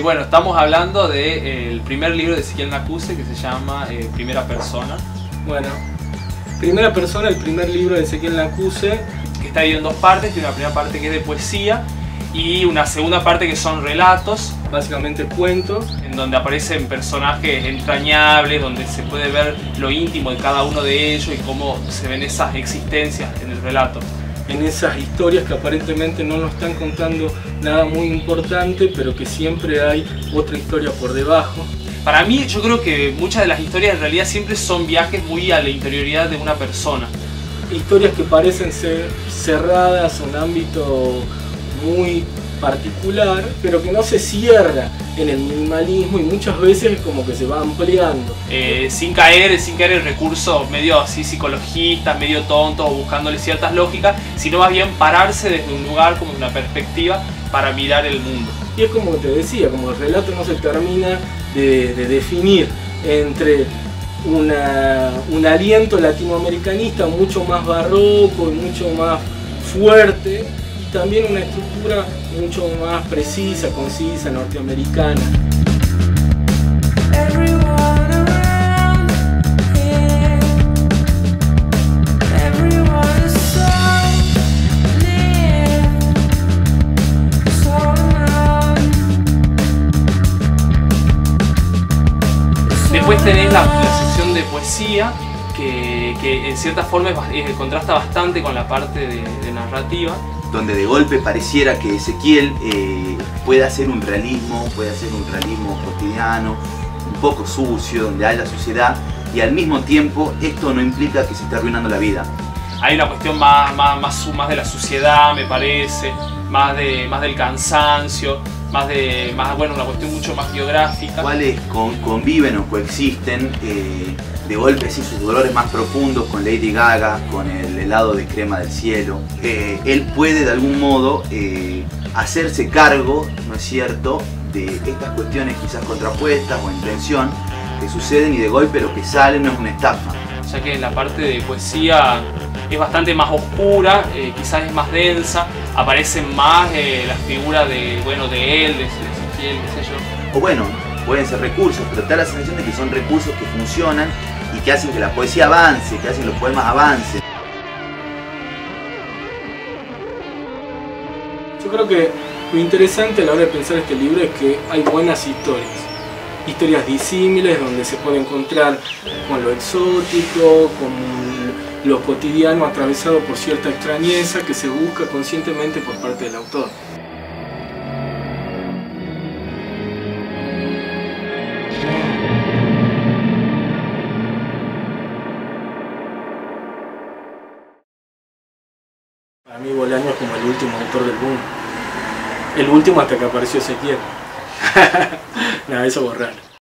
Bueno, estamos hablando del primer libro de Ezequiel Nacuse que se llama Primera Persona. Bueno, Primera Persona, el primer libro de Ezequiel Nacuse, que está dividido en dos partes. Tiene una primera parte que es de poesía y una segunda parte que son relatos, básicamente cuentos, en donde aparecen personajes entrañables, donde se puede ver lo íntimo de cada uno de ellos y cómo se ven esas existencias en el relato. En esas historias que aparentemente no nos están contando nada muy importante, pero que siempre hay otra historia por debajo. Para mí, yo creo que muchas de las historias en realidad siempre son viajes muy a la interioridad de una persona. Historias que parecen ser cerradas a un ámbito muy particular, pero que no se cierra en el minimalismo y muchas veces como que se va ampliando. Sin caer en recursos medio así psicologistas, medio tontos, o buscándole ciertas lógicas, sino más bien pararse desde un lugar, como una perspectiva, para mirar el mundo. Y es como te decía, como el relato no se termina de definir entre un aliento latinoamericanista mucho más barroco y mucho más fuerte, y también una estructura mucho más precisa, concisa, norteamericana. Después tenés la sección de poesía, que en cierta forma contrasta bastante con la parte de narrativa. Donde de golpe pareciera que Ezequiel puede hacer un realismo cotidiano, un poco sucio, donde haya suciedad, y al mismo tiempo esto no implica que se esté arruinando la vida. Hay una cuestión más de la suciedad, me parece, más del cansancio, bueno, una cuestión mucho más biográfica. ¿Cuáles conviven o coexisten de golpe sí, sus dolores más profundos con Lady Gaga, con el helado de crema del cielo? Él puede de algún modo hacerse cargo, ¿no es cierto?, de estas cuestiones quizás contrapuestas o en tensión que suceden y de golpe lo que sale no es una estafa. Ya que la parte de poesía es bastante más oscura, quizás es más densa, aparecen más las figuras de él, de Ezequiel, qué sé yo. O bueno, pueden ser recursos, pero te da la sensación de que son recursos que funcionan y que hacen que la poesía avance, que hacen que los poemas avancen. Yo creo que lo interesante a la hora de pensar este libro es que hay buenas historias disímiles donde se puede encontrar con lo exótico, con lo cotidiano atravesado por cierta extrañeza que se busca conscientemente por parte del autor. Para mí Bolaño es como el último autor del mundo. El último hasta que apareció Ezequiel. Nada, eso borrar.